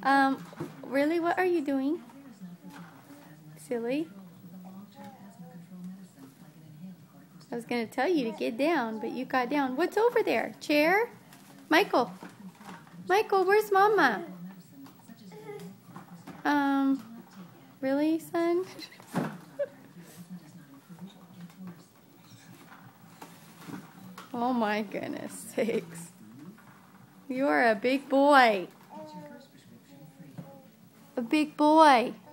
Really, what are you doing? Silly. I was going to tell you to get down, but you got down. What's over there? Chair? Michael. Michael, where's Mama? Really, son? Oh my goodness sakes. You're a big boy. A big boy.